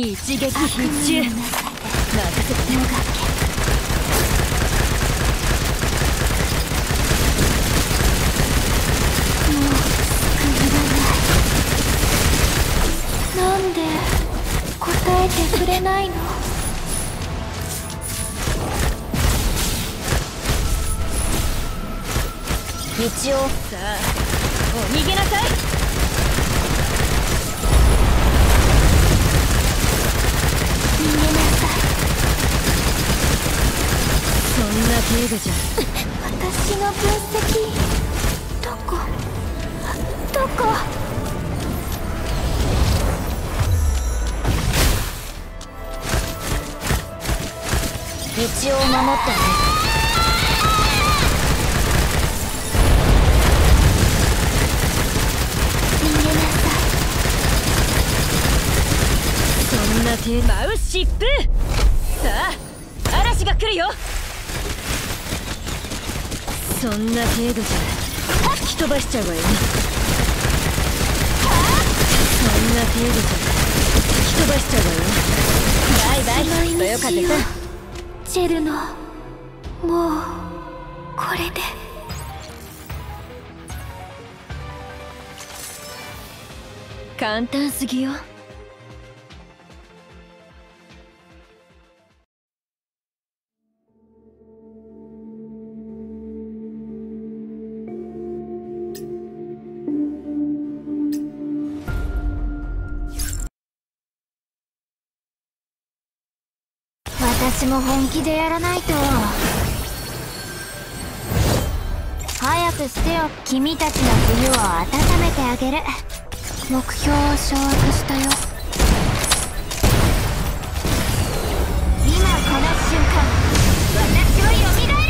一撃必中。任せて。 なんで答えてくれないの？ 一応さあお逃げなさい。 逃げなさい。 そんな程度じゃ。 私の分析どこ？ 一応守ってね。そんな手舞う疾風。さあ嵐が来るよ。そんな程度じゃ吹き飛ばしちゃうわよ。そんな程度じゃ吹き飛ばしちゃうわよ。バイバイそよ風さん。 ジェルのもうこれで。 簡単すぎよ。 私も本気でやらないと。早くしてよ。君たちの冬を温めてあげる。目標を掌握したよ。今この瞬間私は蘇る。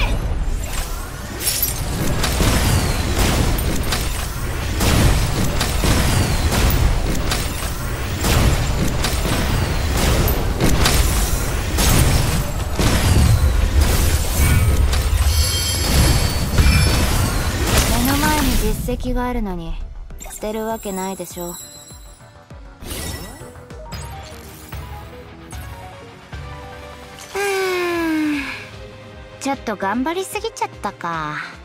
目の前に実績があるのに捨てるわけないでしょ。ちょっと頑張りすぎちゃったか。